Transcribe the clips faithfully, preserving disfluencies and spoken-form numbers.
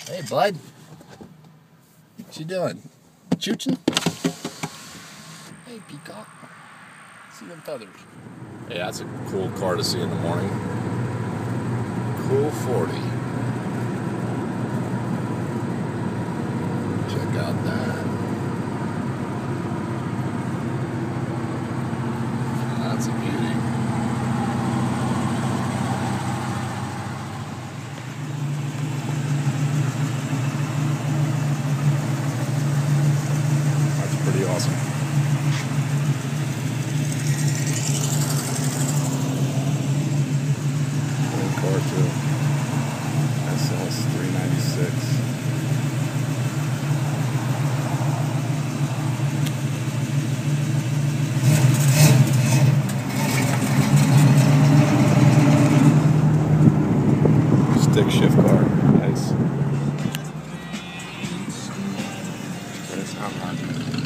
Hey, bud. What you doing? Chooching? Hey, peacock. See them feathers. Hey, that's a cool car to see in the morning. Cool forty. Check out that. That's a beauty. That's pretty awesome. Cool car too. S S three ninety-six. Stick shift car. Nice. There's how much.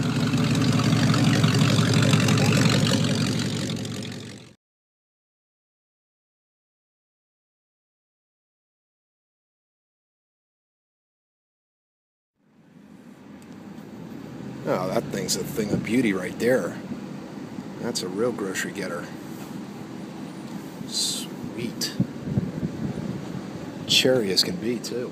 Oh, that thing's a thing of beauty right there. That's a real grocery getter. Sweet. Cherry as can be, too.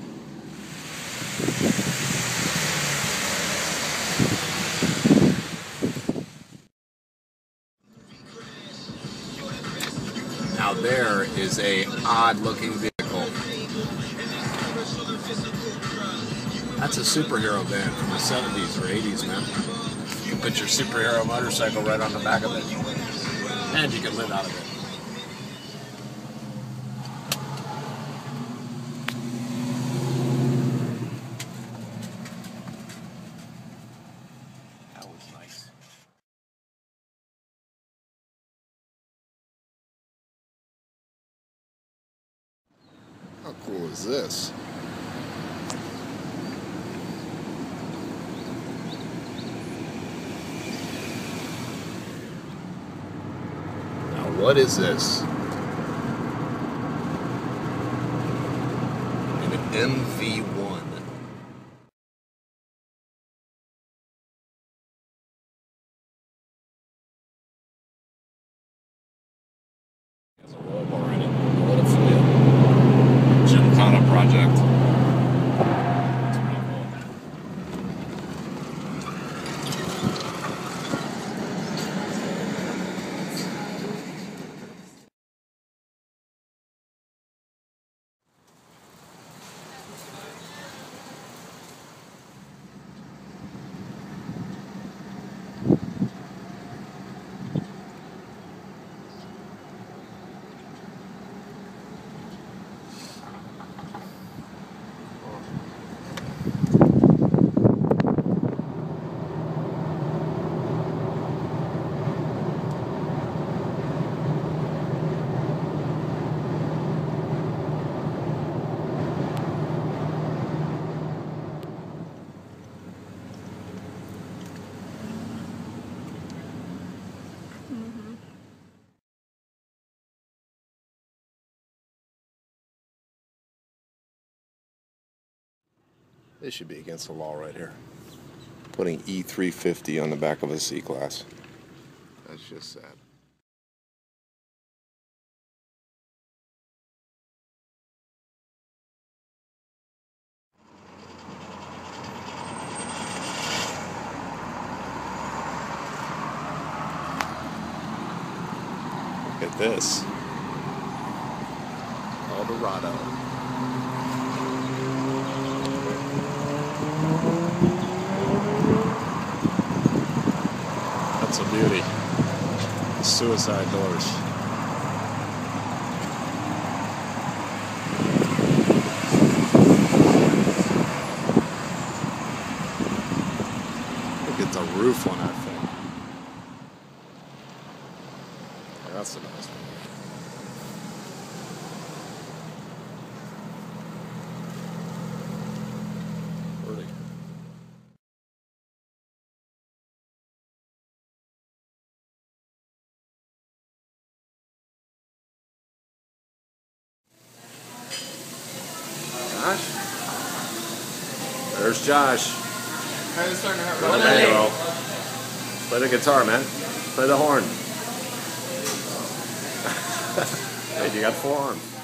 Now there is a odd-looking vehicle. That's a superhero van from the seventies or eighties, man. You can put your superhero motorcycle right on the back of it. And you can live out of it. That was nice. How cool is this? What is this? An M V one. Has a roll bar in it. What a flip. Gymkhana project. This should be against the law right here. Putting E three fifty on the back of a C-Class. That's just sad. Look at this. Eldorado. That's a beauty. Suicide doors. Look at the roof on that thing. That's a nice one. Pretty. Gosh. There's Josh. Hey, it's starting to hurt. Well, there you go. Play the guitar, man. Play the horn. Hey, you got four arms.